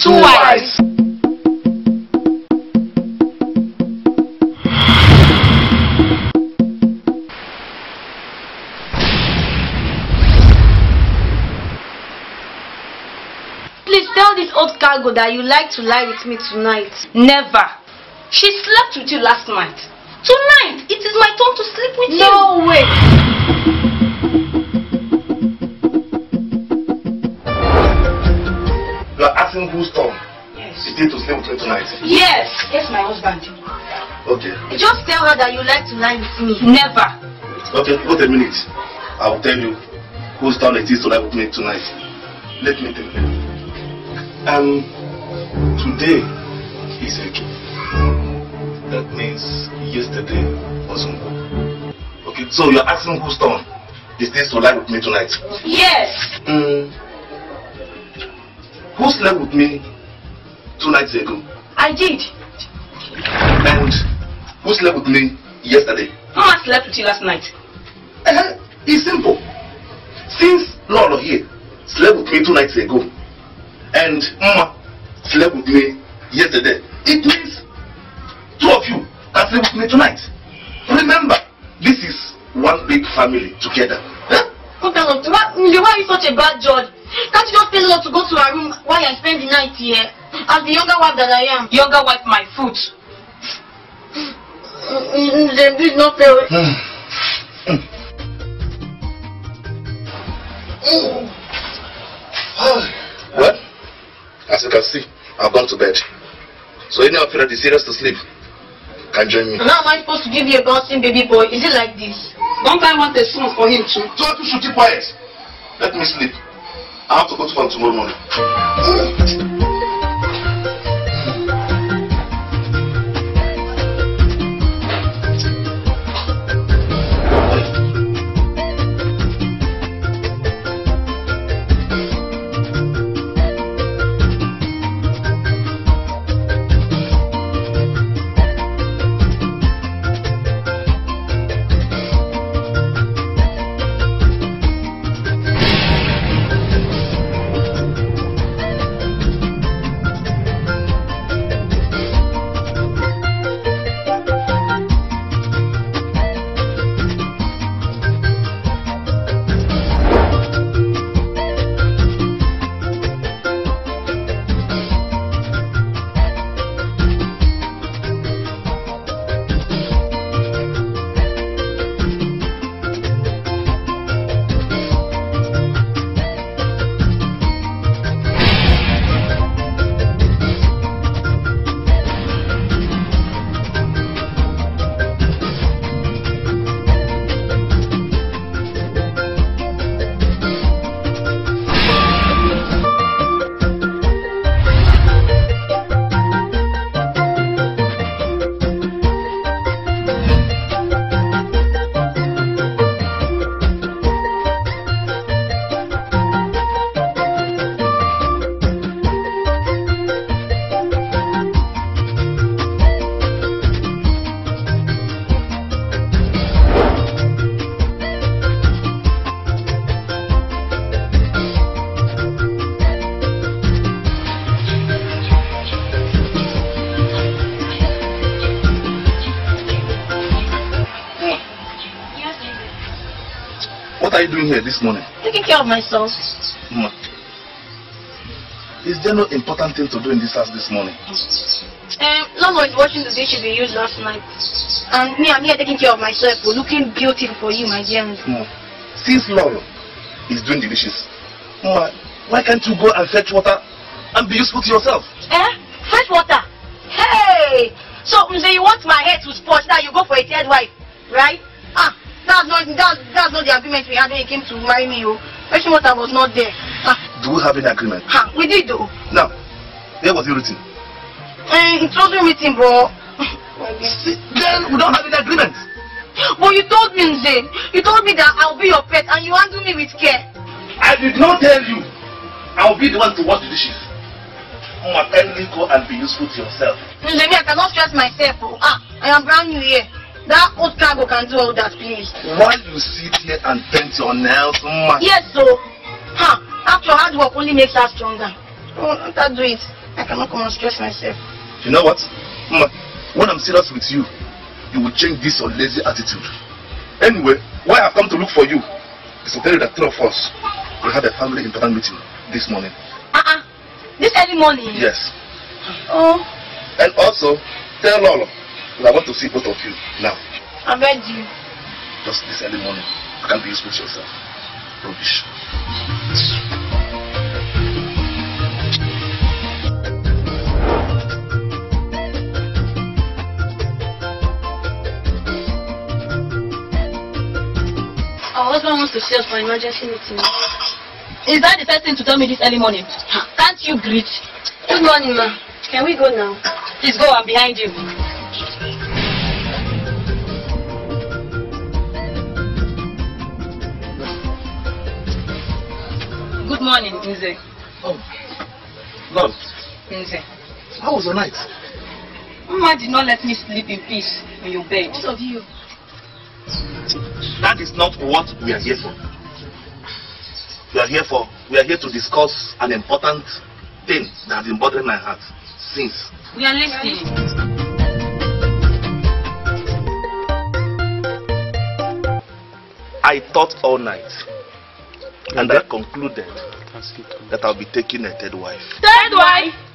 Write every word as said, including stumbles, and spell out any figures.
two wives. Please tell this old cargo that you like to lie with me tonight. Never. She slept with you last night. Tonight, it is my turn to sleep with you. No, wait. You are asking whose turn? Yes. She did to sleep with me tonight. Yes. Yes, my husband. Okay. Just tell her that you like to lie with me. Never. Okay, wait a minute. I will tell you whose turn it is to lie with me tonight. Let me tell you. Um, today is a joke. That means yesterday wasn't good. Okay, so you're asking whose turn is this to lie with me tonight? Yes. Um, who slept with me two nights ago? I did. And who slept with me yesterday? Mama slept with you last night. Uh, it's simple. Since Lolo here slept with me two nights ago, and Mama slept with me yesterday, it means two of you can sleep with me tonight. Remember, this is one big family together. Huh? What kind of, why, why are you such a bad judge? Can't you just tell her to go to her room while I spend the night here? As the younger wife that I am. Younger wife, my foot. Then please not fail. Well, as you can see, I've gone to bed. So any of you that is serious to sleep can join me. Now am I supposed to give you a bouncing baby boy? Is it like this? Don't I want a son for him too? So you should keep quiet. Let me sleep. I have to go to farm tomorrow morning. What are you doing here this morning? Taking care of myself. Mama, is there no important thing to do in this house this morning? Um, Lolo is washing the dishes we used last night. And me, I'm here taking care of myself. We're looking beautiful for you, my dear. Mama, since Lolo is doing the dishes, Mama, why can't you go and fetch water and be useful to yourself? Eh? Fresh water? Hey! So, Mze, you want my head to spot now you go for a third wife, right? Ah, that's not, that's, that's not the agreement we had when you came to marry me, oh. Fresh water was not there. Ah. Do we have an agreement? Ah, we did though. Now, where was it written? Eh, it wasn't written, bro. See, then we don't have an agreement. But you told me, Mze, you told me that I'll be your pet and you handle me with care. I did not tell you I'll be the one to wash the dishes. Mama, kindly go and be useful to yourself. Mze, me, I cannot stress myself. Oh. Ah, I am brand new here. That old cargo can do all that, please. While you sit here and paint your nails, Mama. Yes, so. Huh. After hard work only makes us stronger. Oh, don't do it. I cannot come and stress myself. You know what? Mama, when I'm serious with you, you will change this your lazy attitude. Anyway, why I've come to look for you is to tell you that three of us we had a family important meeting this morning. Uh-uh. This early morning? Yes. Oh. And also, tell Lolo that I want to see both of you now. I beg you. Just this early morning. You can't be useful to yourself. Rubbish. Our husband wants to see us for an emergency meeting. Is that the first thing to tell me this early morning? Can't you greet? Good morning, ma. Can we go now? Please go, I'm behind you. Good morning, Nze. Oh, Lord. Nze. How was the night? Mama did not let me sleep in peace in your bed. Both of you. That is not what we are here for. We are here for, we are here to discuss an important thing that has been bothering my heart since. We are listening. I thought all night, and I concluded that I'll be taking a third wife. Third wife?